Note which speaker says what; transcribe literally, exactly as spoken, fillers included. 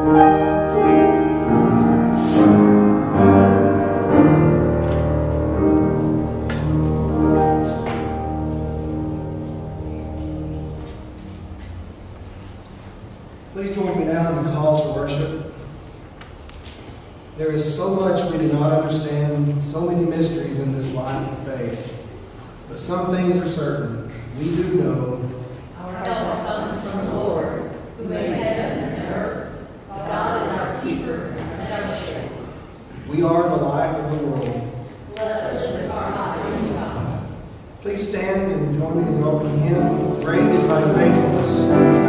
Speaker 1: Please join me now in the call to worship. There is so much we do not understand, so many mysteries in this life of faith. But some things are certain. We do know
Speaker 2: our help comes from the Lord, who made heaven and earth. God is our keeper and our strength.
Speaker 1: We are the light of the world.
Speaker 2: Let us lift our eyes to God.
Speaker 1: Please stand and join me in the opening hymn. Great is thy faithfulness.